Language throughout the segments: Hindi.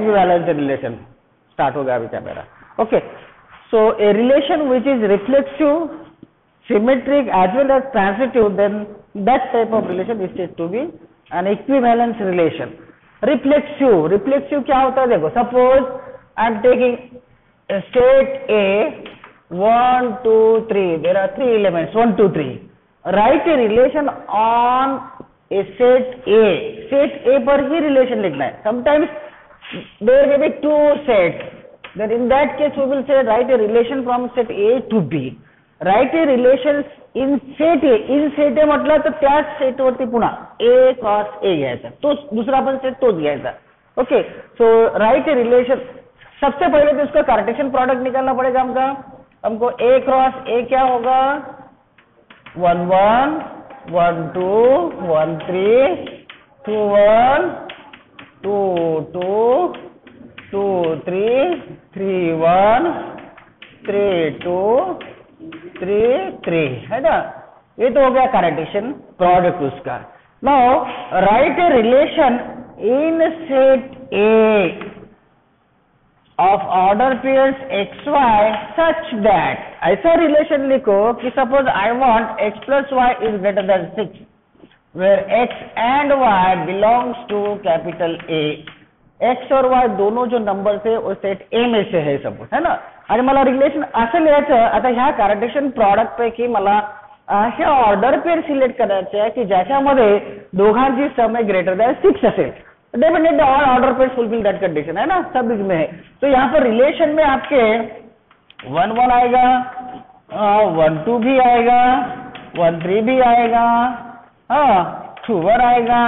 इक्विवेलेंस रिलेशन स्टार्ट हो गया अभी क्या मेरा. Okay, so a relation which is reflexive, symmetric as well as transitive, then that type of relation is said to be an equivalence relation. Reflexive, reflexive क्या होता है देखो, suppose I am taking state A 1 2 3, there are 3 elements 1 2 3. Write a relation on a set A. Set A पर ही relation लिखना है. Sometimes there may be 2 sets. Then in that case we will say write a relation from set A to B. Write a relation in set A. In set A मतलब तर त्याच set वरती पुन्हा A cross A घ्यायचा. तो दूसरा पण set तोच घ्यायचा. Okay. So write a relation. सबसे पहले तो इसका कार्टेशियन प्रोडक्ट निकालना पड़ेगा हमको A क्रॉस A क्या होगा, 1 1 1 2 1 3 2 1 2 2 2 3 3 1 3 2 3 3, है ना. ये तो हो गया कार्टेशियन प्रोडक्ट उसका. Now write a relation in set A of order pairs xy such that, ऐसा रिलेशन लिखो कि suppose I want x plus y is greater than 6, where x and y belongs to capital A. x और y दोनों जो नंबर्स आहे वो सेट A में से है सपोज, है ना. आणि मला रिलेशन असं लिहायचं. आता ह्या कार्टेशियन प्रॉडक्ट पैकी मला हे ऑर्डर पेअर सिलेक्ट करायचे आहे की ज्याच्यामध्ये दोघांची सम ग्रेटर दॅन 6 असेल. Definitely all order pair fulfil that condition, है ना, सब इसमें है. तो यहाँ पर रिलेशन में आपके 1 1 आएगा, 1 2 भी आएगा, 1 3 भी आएगा, 2 1 आएगा,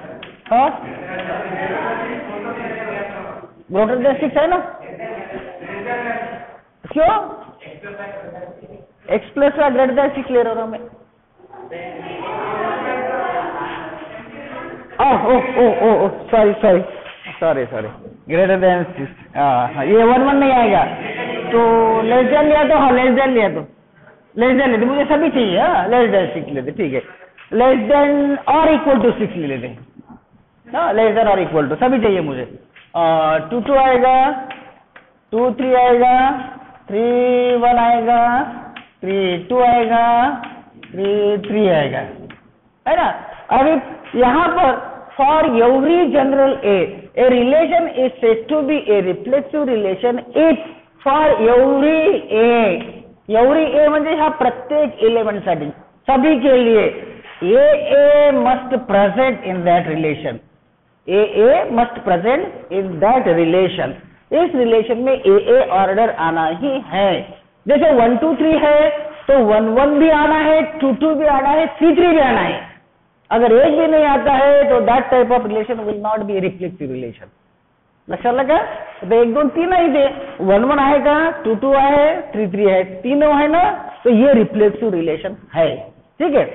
ग्रेटर देन 6 है ना. क्यों x plus y greater than 6 ले रहा हूँ मैं. Sorry greater than 6. ये 1 1 नहीं आएगा तो लेस देन लिया तो, लेस देन लिया तो मुझे सभी चाहिए. लेस देन 6 लेते, ठीक है. लेस देन और इक्वल टू 6 ले लेते. लेस देन और इक्वल टू सभी चाहिए मुझे. 2 2 आएगा, 2 3 आएगा, 3 1 आएगा, 3 2 आएगा, 3 3 आएगा, है ना. अभी यहाँ पर for every general a relation is said to be a reflexive relation if for every a म्हणजे ह्या प्रत्येक एलिमेंट साठी सभी के लिए a must present in that relation. a must present in that relation. इस रिलेशन में a ऑर्डर आना ही है. जैसे 1 2 3 है तो 1 1 भी आना है, 2 2 भी आना है, 3 3 भी आना है. अगर एक भी नहीं आता है तो that type of relation will not be reflexive relation. लक्षात लगा. तो 1 2 3 नहीं थे, 1 1 आएगा, 2 2 है, 3 3 है, तीनों है ना, तो ये रिफ्लेक्सिव रिलेशन है. ठीक है.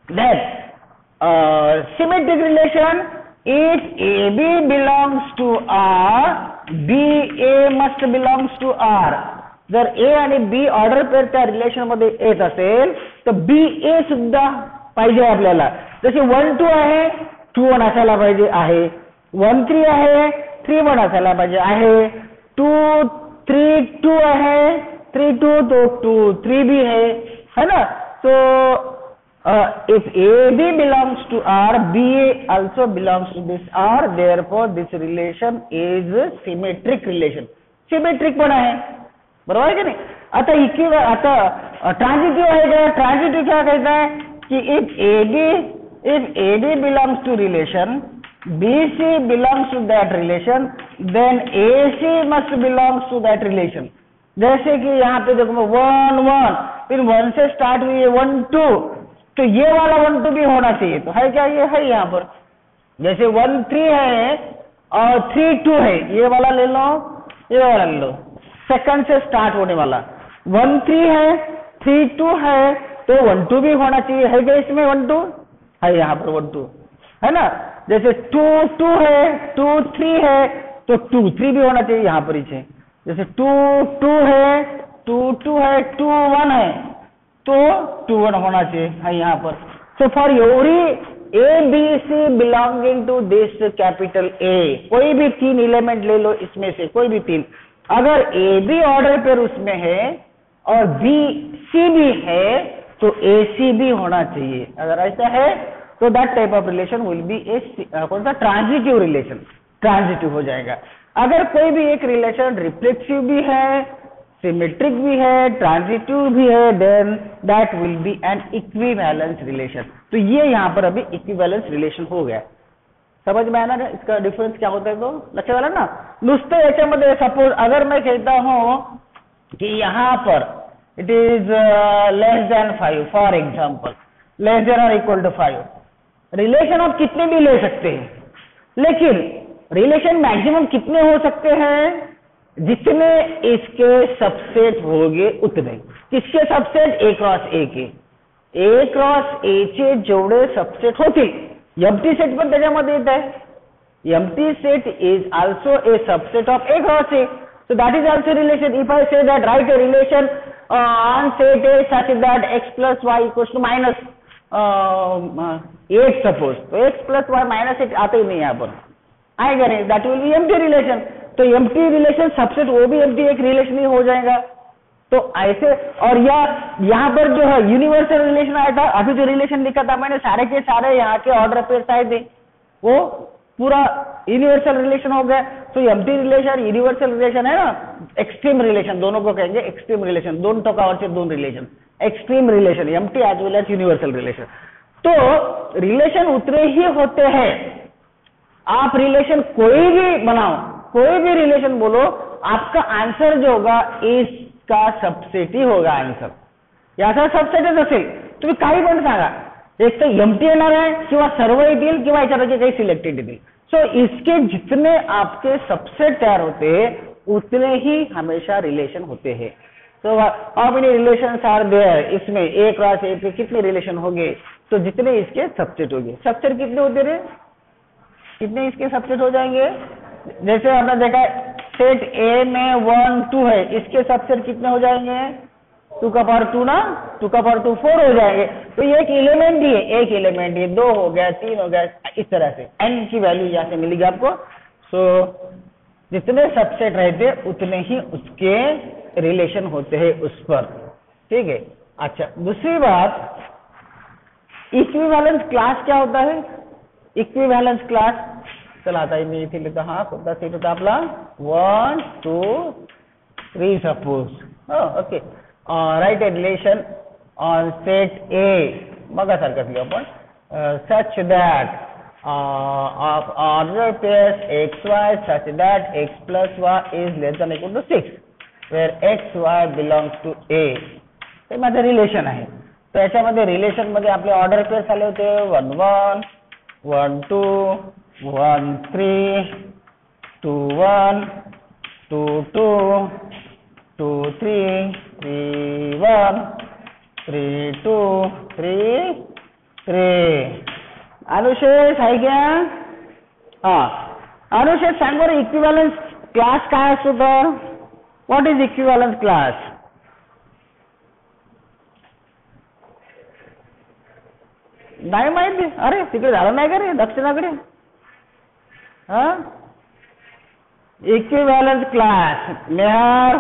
Then symmetric relation, if a b belongs to R, b a must belongs to R. जर ए आणि बी ऑर्डर पेअर त्या रिलेशन मध्ये येत असेल तर बी ए सुद्धा पाहिजे आपल्याला. जसे 1 2 आहे, 2 1 असायला पाहिजे आहे. 1 3 आहे, 3 1 असायला पाहिजे आहे. 2 3 2 आहे, 3 2 तो 2 3 भी है ना. So if a b belongs to R, b a also belongs to this R, therefore this relation is symmetric relation. Symmetric पण आहे, बरोबर आहे की नाही. आता ट्रांजिटिव्ह आहे का. ट्रांजिटिव्ह क्या कहता है कि if AB belongs to relation, BC belongs to that relation, then AC must belongs to that relation. जैसे कि यहाँ पे देखो 1 1, फिर 1 से स्टार्ट हुई है 1 2, तो ये वाला 1 2 भी होना चाहिए. तो है क्या, ये है यहाँ पर. जैसे 1 3 है और 3 2 है, ये वाला ले लो, ये वाला ले लो. सेकंड से स्टार्ट होने वाला 1 3 है, 3 2 है, तो 1 2 भी होना चाहिए. है क्या इसमें 1 2 है, यहाँ पर 1 2 है ना. जैसे 2 2 है, 2 3 है, तो 2 3 भी होना चाहिए यहाँ पर ही. जैसे 2 2 है, 2 2 है, 2 1 है, तो 2 1 होना चाहिए है यहाँ पर. So for every a b c belonging to this capital A, कोई भी 3 एलिमेंट ले लो इसमें से, कोई भी 3, अगर ए बी ऑर्डर पेयर उसमें है और बी सी भी है तो ए सी भी होना चाहिए। अगर ऐसा है तो that type of relation will be a कौन सा ट्रांजिटिव रिलेशन, ट्रांजिटिव हो जाएगा। अगर कोई भी एक रिलेशन रिफ्लेक्सिव भी है, सिमेट्रिक भी है, ट्रांजिटिव भी है, then that will be an equivalence relation. तो ये यहाँ पर अभी इक्विवेलेंस रिलेशन हो गया। समझ में आया ना इसका डिफरेंस क्या होता है? तो लक्षात आलं ना? नुसतं याच्यामध्ये सपोज अगर मैं कहता हूं कि यहाँ पर it is less than 5 for example, less than और इक्वल टू 5, रिलेशन आप कितने भी ले सकते हैं, लेकिन रिलेशन मैक्सिमम कितने हो सकते हैं? जितने इसके सबसेट होंगे उतने। किसके सबसेट? ए क्रॉस ए के। ए क्रॉस ए चे जेवढे सबसेट होतील, एम्प्टी सेट पण त्याच्यामध्ये येत आहे, empty set is also a subset of a cross a, so that is also relation. If I say that write a relation on set A such that x plus y equals to minus 8 suppose, तो x plus y minus 8 आते ही नहीं यहाँ पर, आएगा नहीं, that will be empty relation। तो empty relation सबसेट वो भी empty एक relation ही हो जाएगा। तो ऐसे, और यहाँ पर जो है यूनिवर्सल रिलेशन आया था, अभी जो रिलेशन लिखा था मैंने सारे के सारे यहाँ के ऑर्डर पेयर आए थे, वो पूरा यूनिवर्सल रिलेशन हो गया। तो एम्प्टी रिलेशन यूनिवर्सल रिलेशन है ना, एक्सट्रीम रिलेशन दोनों को कहेंगे, एक्सट्रीम रिलेशन, दोन टोकावरचे दोन relation, extreme relation, empty as well as universal relation. तो रिलेशन उतने ही होते हैं, आप रिलेशन कोई भी बनाओ, कोई भी रिलेशन बोलो, आपका आंसर जो होगा इसका सबसेट ही होगा आंसर, याचा सबसेटच असेल। तुम्ही काही पण सांगा, एक तर एम्प्टी येणार आहे किंवा सर्व येतील किंवा याच्यापैकी काही सिलेक्टेड येतील। सो इसके जितने आपके सबसेट तैयार होते हैं उतने ही हमेशा रिलेशन होते हैं। So how many relations are there, इसमें ए क्रॉस ए पे कितने रिलेशन होंगे? तो जितने इसके सबसेट होंगे। सबसेट कितने होते रहे? कितने इसके सबसेट हो जाएंगे? जैसे हमने देखा सेट ए में 1 2 है, इसके सबसेट कितने हो जाएंगे? 2 का पावर 2 ना, 2 का पावर 2 4 हो जाएंगे। तो ये एक एलिमेंट ही है, एक एलिमेंट ही, 2 हो गया, 3 हो गया, इस तरह से n की वैल्यू यहाँ से मिलेगी आपको। सो जितने सबसेट रहते उतने ही उसके रिलेशन होते हैं उस पर, ठीक है। अच्छा, दूसरी बात, इक्विवेलेंस क्लास क्या होता है? इक्विवेलेंस क्लास चला आता है मी इथे लिहितो, हा कोणता सेट होता आपला? 1 2 3 suppose, okay. write a relation on set A, बघा सारखंच लिहू आपण, such that of order pairs xy such that x plus y is less than equal to 6 where x y belongs to A, हे माझं रिलेशन आहे। तर याच्यामध्ये रिलेशन मध्ये आपले ऑर्डर पेअर्स आले होते 1 1 1 2 1 3 2 1 2 2 2 3 3 1 3 2 3 3। अनुशेष आहे क्या? हाँ, अनुशेष सांग बरं इक्विवेलेंस क्लास काय असतो तर? What is equivalence class? नाही माहिती? अरे तिकडे झालं नाही का रे दक्षिणाकडे? हा, इक्विवेलेंस क्लास मेहर,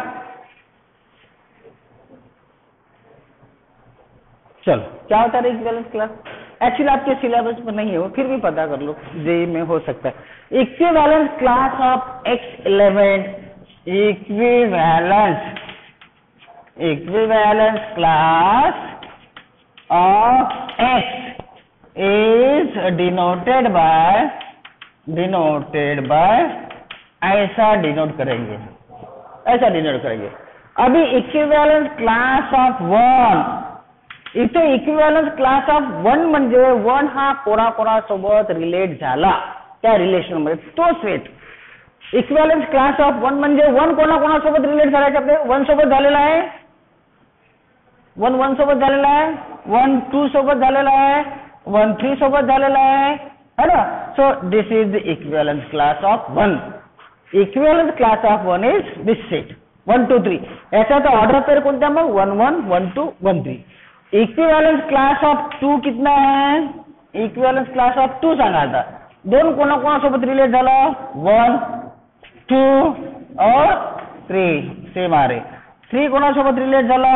चलो क्या होता है इक्विवेलेंस क्लास? एक्चुअली आपके सिलेबस में नहीं है वो, फिर भी पता कर लो, जेई में हो सकता है। Equivalence class of x element, equivalence class of x is denoted by ऐसा डिनोट करेंगे, ऐसा डिनोट करेंगे। अभी इक्विवेलेंस क्लास ऑफ 1, इथे इक्विवेलेंस क्लास ऑफ 1 म्हणजे 1 हा कोणाकोणासोबत रिलेट झाला त्या रिलेशन मध्ये तो सेट। इक्विवेलेंस क्लास ऑफ 1 म्हणजे 1 कोणाकोणासोबत रिलेट झाला, आपले 1 सोबत झालेला आहे, 1 1 सोबत झालेला आहे, 1 2 सोबत झालेला आहे, 1 3 सोबत झालेला है ना। So this is the equivalence class of 1। Equivalence class of 1 is this set 1 2 3। याचा तो ऑर्डर पेयर कोणता मग? 1 1 1 2 1 3। इक्विवेलेंस क्लास ऑफ 2 कितना है? इक्विवलेंस क्लास ऑफ 2 सांगायचा. दोन कोणाकोणासोबत रिलेट झालं 1 2 और 3 सेम आहे. 3 कोणासोबत रिलेट झाला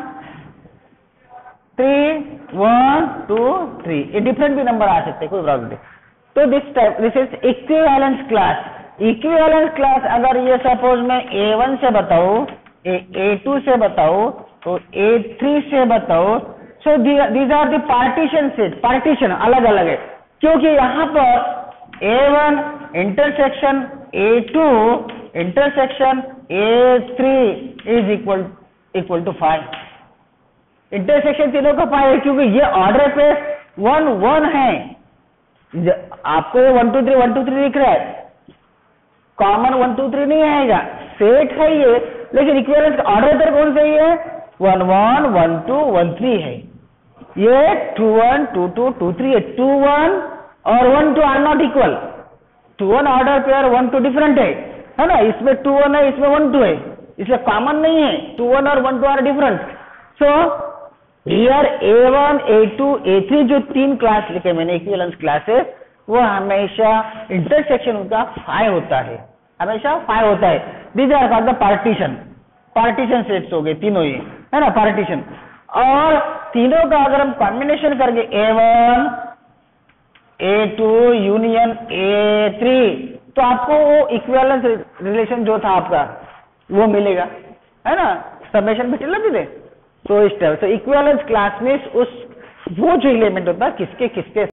3 1 2 3. ये डिफरेंट भी नंबर आ सकते कोई प्रॉब्लम नहीं. तो this is equivalence class. Equivalence class अगर ये सपोज मैं A1 से बताऊं, A2 से बताऊं, तो A3 से बताऊं, so these are the partition set. Partition अलग अलग है क्योंकि यहाँ पर A1 intersection A2 intersection A3 is equal to 5. Intersection तीनों का 5 है क्योंकि ये ऑर्डर पे 1 1 है. आपको ये 1 2 3 1 2 3 दिख रहा है, कॉमन 1 2 3 नहीं आएगा, सेट है ये, लेकिन इक्विवेलेंस ऑर्डर पर कौन सही है 1 1 1 2 1 3 है. ये 2 1 2 2 2 3 है. 2 1 और 1 2 are not equal. 2 1 order pair 1 2 different है ना. इसमें 2 1 है, इसमें 1 2 है, इसलिए कॉमन नहीं है. 2 1 और 1 2 are different. So here A1 A2 A3 जो 3 क्लास लिखे मैंने इक्विवेलेंस क्लासेस, वो हमेशा इंटरसेक्शन उनका 5 होता है, हमेशा 5 होता है. These are called the partition sets हो गए तीनों ये, है ना, पार्टीशन. और तीनों का अगर हम कॉम्बिनेशन करके A1 A2 यूनियन A3, तो आपको वो इक्विवेलेंस रिलेशन जो था आपका वो मिलेगा, है ना. समेशन भी चल रही. तो इस तरह से इक्विवेलेंस क्लास में उस वो जो एलिमेंट होता है किसके